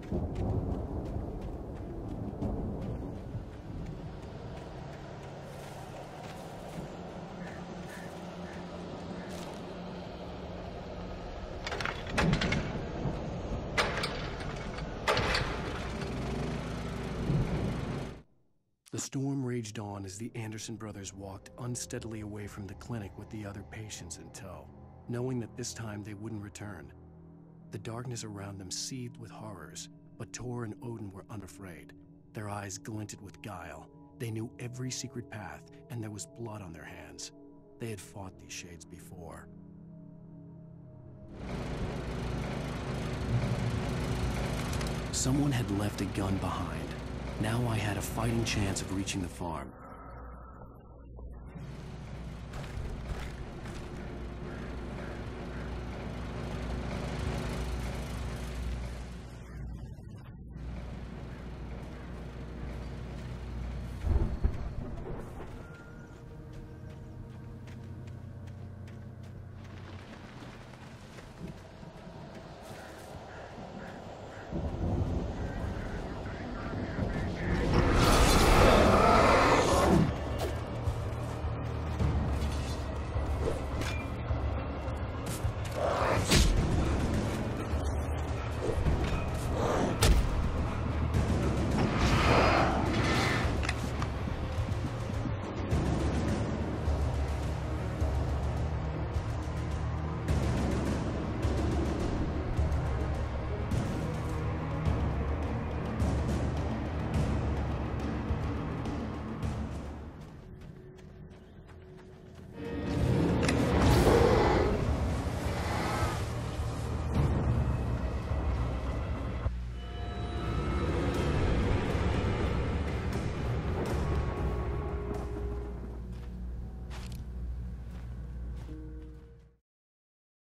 The storm raged on as the Anderson brothers walked unsteadily away from the clinic with the other patients in tow, knowing that this time they wouldn't return. The darkness around them seethed with horrors, but Tor and Odin were unafraid. Their eyes glinted with guile. They knew every secret path, and there was blood on their hands. They had fought these shades before. Someone had left a gun behind. Now I had a fighting chance of reaching the farm.